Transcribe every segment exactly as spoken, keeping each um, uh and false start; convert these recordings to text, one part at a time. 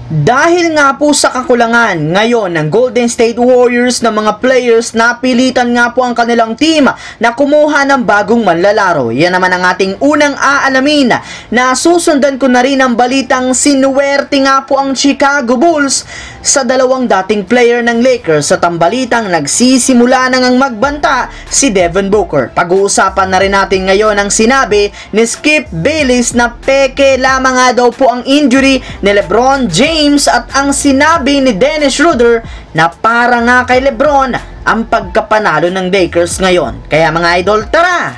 Dahil nga po sa kakulangan ngayon ng Golden State Warriors ng mga players, napilitan nga po ang kanilang team na kumuha ng bagong manlalaro. Yan naman ang ating unang aalamin, na susundan ko na rin ang balitang sinuwerte nga po ang Chicago Bulls sa dalawang dating player ng Lakers at ang balitang nagsisimula na ngang magbanta si Devin Booker. Pag-uusapan na rin natin ngayon ang sinabi ni Skip Bayless na peke lamang nga daw po ang injury ni LeBron James at ang sinabi ni Dennis Schroeder na para nga kay LeBron ang pagkapanalo ng Lakers ngayon. Kaya mga idol, tara!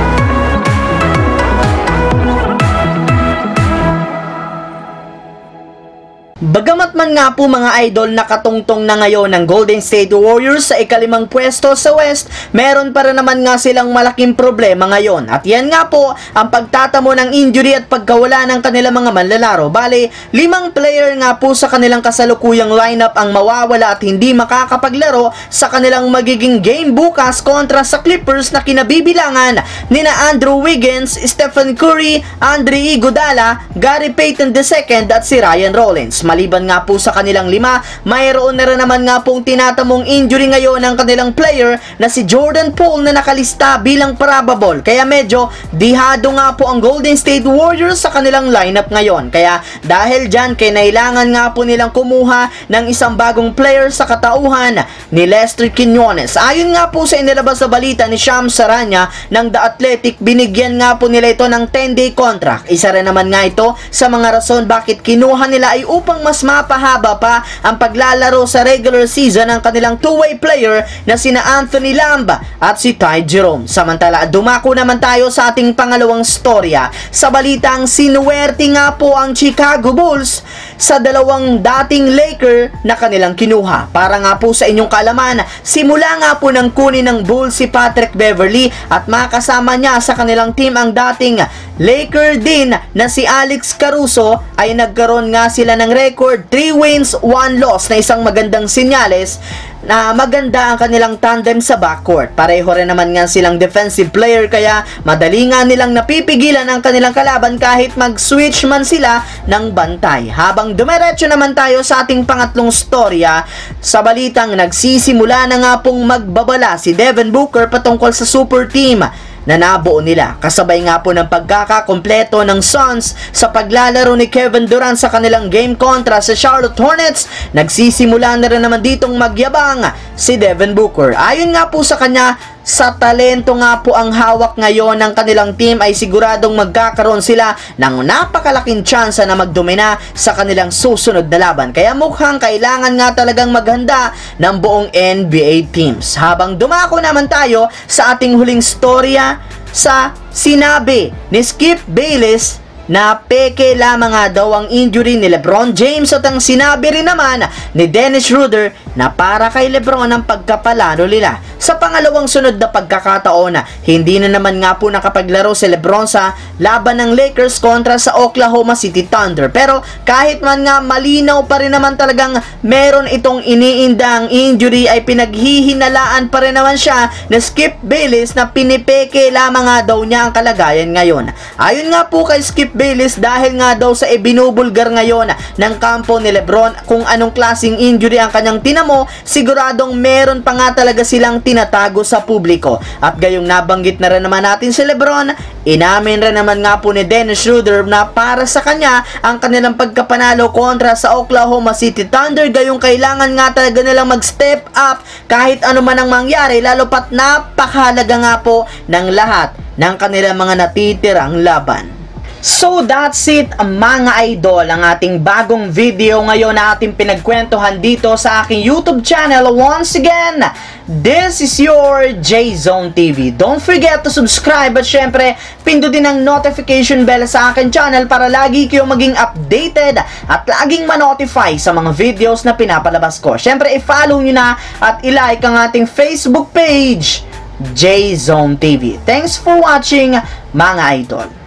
Bagamat man nga po mga idol nakatungtong na ngayon ng Golden State Warriors sa ikalimang pwesto sa West, meron pa rin naman nga silang malaking problema ngayon. At yan nga po ang pagtatamo ng injury at pagkawala ng kanilang mga manlalaro. Bale, limang player nga po sa kanilang kasalukuyang lineup ang mawawala at hindi makakapaglaro sa kanilang magiging game bukas kontra sa Clippers na kinabibilangan nina Andrew Wiggins, Stephen Curry, Andre Iguodala, Gary Payton the second at si Ryan Rollins. Maliban nga po sa kanilang lima, mayroon na rin naman nga pong tinatamong injury ngayon ng kanilang player na si Jordan Poole na nakalista bilang probable. Kaya medyo dihado nga po ang Golden State Warriors sa kanilang lineup ngayon. Kaya dahil dyan, kailangan nga po nilang kumuha ng isang bagong player sa katauhan ni Lester Quinones. Ayon nga po sa inilabas sa balita ni Shams Charania ng The Athletic, binigyan nga po nila ito ng ten day contract. Isa rin naman nga ito sa mga rason bakit kinuha nila ay upang mas mapahaba pa ang paglalaro sa regular season ng kanilang two-way player na sina Anthony Lamb at si Ty Jerome. Samantala, dumako naman tayo sa ating pangalawang storya sa balitang sinuwerte nga po ang Chicago Bulls sa dalawang dating Laker na kanilang kinuha. Para nga po sa inyong kaalaman, simula nga po ng kunin ng Bulls si Patrick Beverley at makasama niya sa kanilang team ang dating Laker din na si Alex Caruso, ay nagkaroon nga sila ng record three wins, one loss na isang magandang sinyales na maganda ang kanilang tandem sa backcourt. Pareho rin naman nga silang defensive player kaya madali nga nilang napipigilan ang kanilang kalaban kahit mag-switch man sila ng bantay. Habang dumiretso naman tayo sa ating pangatlong storya, sa balitang nagsisimula na nga pong magbabala si Devin Booker patungkol sa super team na nabuo nila. Kasabay nga po ng pagkakakompleto ng Suns sa paglalaro ni Kevin Durant sa kanilang game kontra sa Charlotte Hornets, nagsisimula na rin naman ditong magyabang si Devin Booker. Ayon nga po sa kanya, sa talento nga po ang hawak ngayon ng kanilang team ay siguradong magkakaroon sila ng napakalaking tsansa na magdomina sa kanilang susunod na laban. Kaya mukhang kailangan nga talagang maghanda ng buong N B A teams. Habang dumako naman tayo sa ating huling storya sa sinabi ni Skip Bayless na peke lamang nga daw ang injury ni LeBron James at ang sinabi rin naman ni Dennis Schroeder na para kay LeBron ang pagkapalalo nila. Sa pangalawang sunod na pagkakataon, hindi na naman nga po nakapaglaro si LeBron sa laban ng Lakers kontra sa Oklahoma City Thunder. Pero kahit man nga malinaw pa rin naman talagang meron itong iniindang injury, ay pinaghihinalaan pa rin naman siya na Skip Bayless na pinipeke lamang nga daw niya ang kalagayan ngayon. Ayon nga po kay Skip Bayless, dahil nga daw sa ibinubulgar ngayon ng kampo ni LeBron kung anong klaseng injury ang kanyang tinamo, siguradong meron pa nga talaga silang tinatago sa publiko. At gayong nabanggit na rin naman natin si LeBron, inamin rin naman nga po ni Dennis Schroeder na para sa kanya ang kanilang pagkapanalo kontra sa Oklahoma City Thunder, gayong kailangan nga talaga nilang mag-step up kahit ano man ang mangyari, lalo pat napakahalaga nga po ng lahat ng kanilang mga natitirang laban. So that's it mga idol, ang ating bagong video ngayon na ating pinagkwentuhan dito sa aking YouTube channel. Once again, this is your J-Zone T V. Don't forget to subscribe at syempre pindutin ang notification bell sa aking channel para lagi kayong maging updated at laging ma-notify sa mga videos na pinapalabas ko. Syempre i-follow nyo na at i-like ang ating Facebook page, J-Zone T V. Thanks for watching mga idol.